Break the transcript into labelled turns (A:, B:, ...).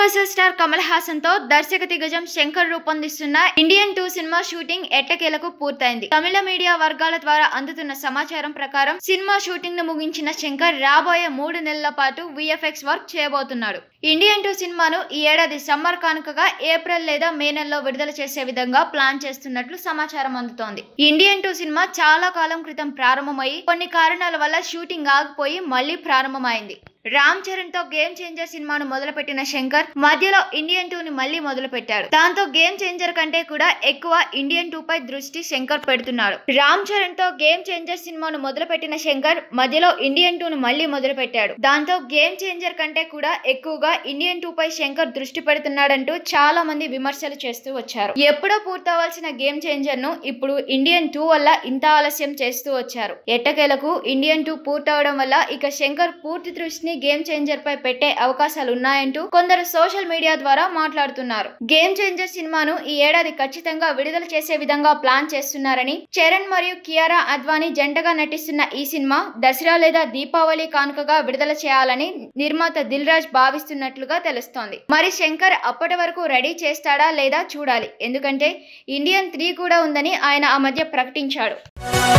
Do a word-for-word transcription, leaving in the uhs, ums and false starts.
A: Universal star Kamal Haasan తో దర్శక దిగ్గజం శంకర్ రూపొందిస్తున్న ఇండియన్ టూ సినిమా షూటింగ్ ఎట్టకేలకు పూర్తయింది. తమిళ మీడియా వర్గాల ద్వారా అందుతున్న సమాచారం ప్రకారం సినిమా షూటింగ్ ను ముగించిన శంకర్ రాబోయే మూడు నెలల పాటు విఎఫ్ఎక్స్ వర్క్ చేయబోతున్నాడు. ఇండియన్ టూ సినిమాను ఈ ఏడాది సమ్మర్ కానుకగా ఏప్రిల్ లేదా మే నెలలో విడుదల చేసే విధంగా ప్లాన్ చేస్తున్నట్లు సమాచారం అందుతోంది. ఇండియన్ టూ సినిమా చాలా కాలం క్రితం ప్రారంభమై కొన్ని కారణాల వల్ల షూటింగ్ ఆగిపోయి మళ్లీ ప్రారంభమైంది. రామ్ చరణ్ తో గేమ్ చేంజర్ సినిమాను మొదలుపెట్టిన శంకర్ మధ్యలో ఇండియన్ టూ ని మళ్లీ మొదలు పెట్టాడు. దాంతో గేమ్ చేంజర్ కంటే కూడా ఎక్కువ ఇండియన్ టూ పై దృష్టి శంకర్ పెడుతున్నాడు. రామ్ చరణ్ తో గేమ్ చేంజర్ సినిమాను మొదలుపెట్టిన శంకర్ మధ్యలో ఇండియన్ టూ ను మళ్లీ మొదలు పెట్టాడు. దాంతో గేమ్ చేంజర్ కంటే కూడా ఎక్కువగా ఇండియన్ టూ పై శంకర్ దృష్టి పెడుతున్నాడంటూ చాలా మంది విమర్శలు చేస్తూ వచ్చారు. ఎప్పుడో పూర్తవలసిన గేమ్ చేంజర్ ను ఇప్పుడు ఇండియన్ టూ వల్ల ఇంత ఆలస్యం చేస్తూ వచ్చారు. ఎట్టకేలకు ఇండియన్ టూ పూర్తవడం వల్ల ఇక శంకర్ పూర్తి దృష్టిని గేమ్ చేంజర్ పై పెట్టే అవకాశాలు ఉన్నాయంటూ కొందరు సోషల్ మీడియా ద్వారా మాట్లాడుతున్నారు. గేమ్ చేంజర్ సినిమాను ఈ ఏడాది ఖచ్చితంగా విడుదల చేసే విధంగా ప్లాన్ చేస్తున్నారని, చరణ్ మరియు కియారా అద్వానీ జంటగా నటిస్తున్న ఈ సినిమా దసరా లేదా దీపావళి కానుకగా విడుదల చేయాలని నిర్మాత దిల్ రాజు భావిస్తున్నట్లుగా తెలుస్తోంది. మరి శంకర్ అప్పటి వరకు రెడీ చేస్తాడా లేదా చూడాలి. ఎందుకంటే ఇండియన్ త్రీ కూడా ఉందని ఆయన ఆ మధ్య ప్రకటించాడు.